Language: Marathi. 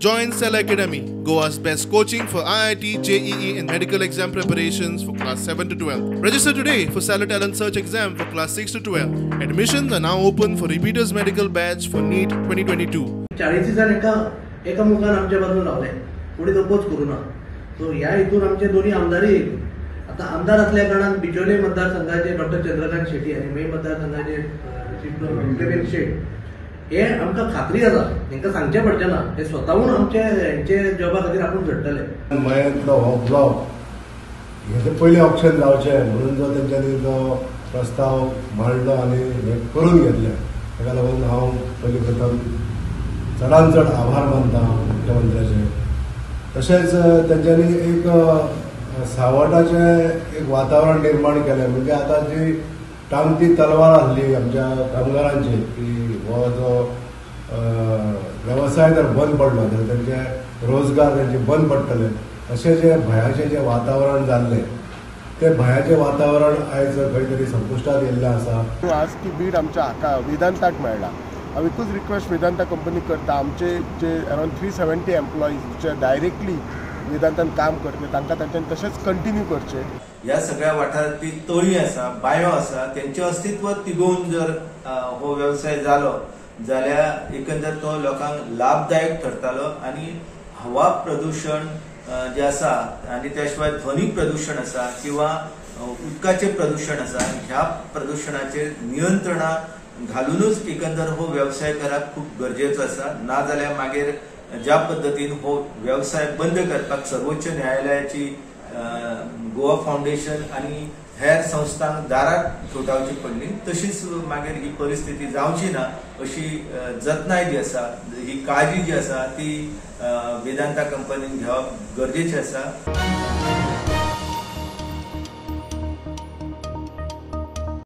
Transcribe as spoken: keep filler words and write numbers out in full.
Join Cell Academy, Goa's best coaching for I I T, J E E and medical exam preparations for class seven to twelve. Register today for Cell Talent Search exam for class six to twelve. Admissions are now open for repeaters medical batch for NEET twenty twenty-two. चाळीस जण एका एका मुखान आमच्या बाजून लावले पुढे अपोज करू ना. सो ह्या हितून आमचे दोन्ही आमदारी आता आमदार असल्या कारणान बिचोले मतदारसंघाचे डॉक्टर चंद्रकांत शेट्टी आणि मे मतदारसंघाचे प्रवीण शेट हे आमकां खात्री आसा तांकां सांगचें पडचें ना. ते स्वताहून आमचे हेंचे जॉबा खातीर आपूण झडटले. मयतलो हो ब्लॉक हेजे पयलीं ऑप्शन जावचें म्हणून जो तेंच्यांनी जो प्रस्ताव मांडलो आनी हें करून घेतलें ताका लागून हांव पयलीं प्रथम चडांत चड आभार मानता मुख्यमंत्र्याचे. तशेंच तेंच्यांनी एक सावटाचें एक वातावरण निर्माण केलें. म्हणजे आतां जी टांगती तलवार आसली आमच्या कामगारांची की हो जो वेवसाय जर बंद पडलो जाल्यार तेंचे रोजगार तेंचे बंद पडटले अशें जे भयाचें जें वातावरण जाल्लें तें भयाचें वातावरण आयज खंय तरी संपुश्टांत येयल्लें आसा. आज ती बीड आमच्या हाका वेदांताक मेळ्ळा. हांव एकूच रिक्वेस्ट वेदांता कंपनीक करता, आमचे जे अरावंड थ्री सेवेंटी एम्प्लॉईज जे डायरेक्टली वेदांतान काम करते तांकां तांच्यानी तशेंच कंटिन्यू करचें. ह्या सगळ्या वाठारांतली तळी आसा, बांयो आसा, तेंचें अस्तित्व तिगोवन जर हो वेवसाय जालो जाल्यार एकंदर तो लोकांक लाभदायक ठरतालो आनी हवा प्रदूशण जे आसा आनी त्या शिवाय ध्वनीक प्रदूशण आसा किंवा उदकाचें प्रदूशण आसा ह्या प्रदूशणाचेर नियंत्रणाक घालूनच एकंदर हो वेवसाय करप खूब गरजेचो आसा. नाजाल्यार मागीर ज्या पद्दतीन हो वेवसाय बंद करपाक सर्वोच्च न्यायालयाची गोवा फाउंडेशन आनी हेर संस्थांक दाराक ठोठावची पडली तशीच मागीर ही परिस्थिती जावची ना अशी जतनाय जी आसा ही काळजी जी आसा ती वेदांता कंपनीन घेवप गरजेची आसा.